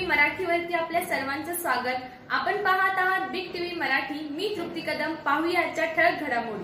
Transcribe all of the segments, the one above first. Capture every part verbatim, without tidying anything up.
मराठीवरती आपल्या सर्वांचं स्वागत। आपण पाहत आहात बिग टीव्ही मराठी। मी तृप्ती कदम। पाहूया आजच्या ठळक घडामोडी।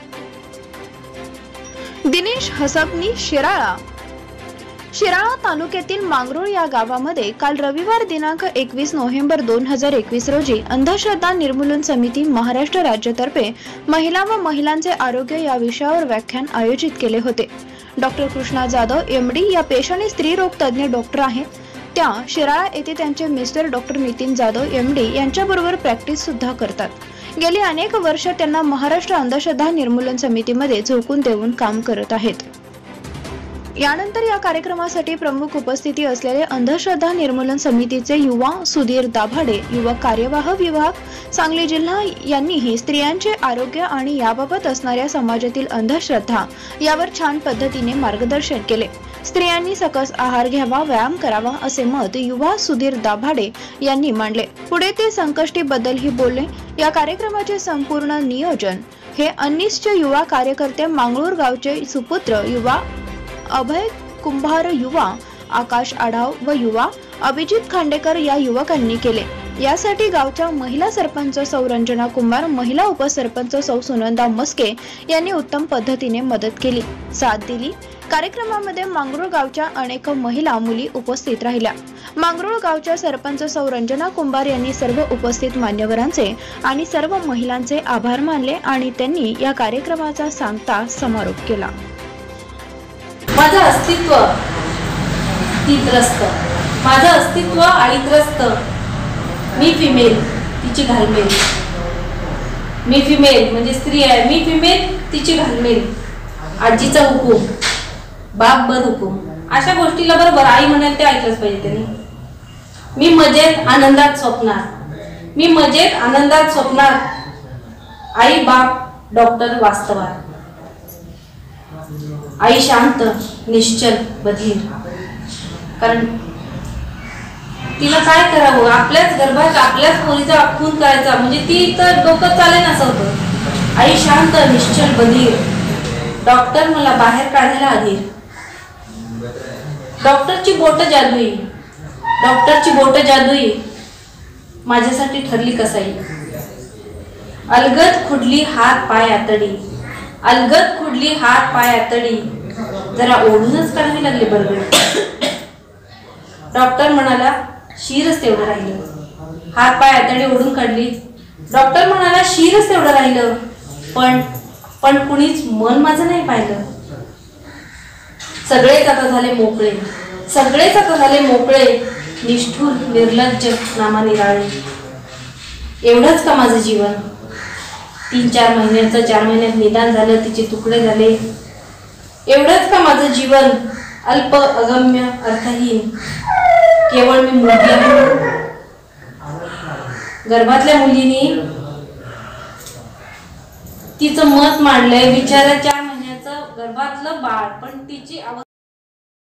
दिनेश हसबनी शिराळा। शिराळा तालुक्यातील मांगरोळ या गावामध्ये काल रविवार दिनांक एकवीस नोव्हेंबर दोन हजार एकवीस रोजी अंधश्रद्धा निर्मूलन समिती महाराष्ट्र राज्यातर्फे महिला व महिलांचे आरोग्य या विषयावर व्याख्यान आयोजित केले होते। डॉक्टर कृष्णा जाधव एमडी या पेशाने स्त्रीरोग तज्ञ डॉक्टर आहेत। त्या शिराळा येथे त्यांचे mister doctor Nitin Jadhav MD यांच्याबरोबर प्रॅक्टिस सुद्धा करतात। गेली अनेक वर्ष त्यांना महाराष्ट्र अंधश्रद्धा निर्मूलन समितीमध्ये झोकून देऊन काम करत आहेत। यानंतर या कार्यक्रमासाठी प्रमुख उपस्थिती असलेले अंधश्रद्धा निर्मूलन समितीचे युवा सुधीर दाभाडे, युवा कार्यवाह विभाग सांगली जिल्हा यांनीही स्त्रियांचे आरोग्य आणि याबाबत असणाऱ्या समाजातील अंधश्रद्धा यावर छान पद्धतीने मार्गदर्शन केले। स्त्रियांनी सकस आहार घ्यावा, व्यायाम करावा असे मत युवा सुधीर दाभाडे यांनी मांडले। पुढे ते संकष्टी बद्दलही बोलले। या कार्यक्रमाचे संपूर्ण नियोजन हे अन्निसचे युवा कार्यकर्ते मांगरूळ गावचे सुपुत्र युवा अभय कुंभार, युवा आकाश आढाव व युवा अभिजित खांडेकर या युवकांनी केले। यासाठी गावच्या महिला सरपंच सौ रंजना कुंभार, महिला उपसरपंच सौ सुनंदा मस्के यांनी उत्तम पद्धतीने मदत केली, साथ दिली। कार्यक्रमामध्ये मांगरूळ गावच्या अनेक महिला मुली उपस्थित राहिल्या। मांगरूळ गावच्या सरपंच सौ रंजना कुंभार यांनी सर्व उपस्थित मान्यवरांचे आणि सर्व महिलांचे आभार मानले आणि त्यांनी या कार्यक्रमाचा सांगता समारोप केला। माझं अस्तित्व ती त्रस्त, माझं अस्तित्व आणि त्रस्त। मी फिमेल तिची घालमेल, मी फिमेल म्हणजे स्त्री आहे, मी फिमेल तिची घालमेल। आजीचा हुकूम, बाप बर हुकूम, अशा गोष्टीला बरोबर आई म्हणाल ते ऐकलंच पाहिजे त्यांनी। मी मजेत आनंदात स्वप्नात, मी मजेत आनंदात स्वप्नात। आई बाप डॉक्टर वास्तवात, आई शांत निश्चल बधीर। कारण तिला काय करावं, आपल्याच गर्भात आपल्याच पोरीचा खून करायचा म्हणजे ती तर डोकं चालेल असं होतं। आई शांत निश्चल बधीर, डॉक्टर मला बाहेर काढायला अधीर। डॉक्टरची बोट जादुई, डॉक्टरची बोट जादुई माझ्यासाठी ठरली कसाई। अलगद खुडली हात पाय आतडी, अलगद खुडली हात पाय आतडी, जरा ओढूनच काढावी लागली बरगडी। डॉक्टर म्हणाला शिरच तेवढं राहिलं, हात पाय आतडी ओढून काढली। डॉक्टर म्हणाला शिरच तेवढं राहिलं, पण पण कुणीच मन माझं नाही पाहिलं। सगळेच आता झाले मोकळे, सगळेच आता झाले मोकळे, निष्ठुर निर्लज्ज नामा निराळे। एवढंच का माझं जीवन, तीन चार महिन्याचं चार महिन्यात निदान झालं, तिचे तुकडे झाले। एवढंच का माझं जीवन, अल्प अगम्य अर्थहीन, केवळ मी मुलगी आहे। गर्भातल्या मुलीने तिचं मत मांडलंय, बिचारा चार महिन्याचं गर्भातलं बाळ, पण तिची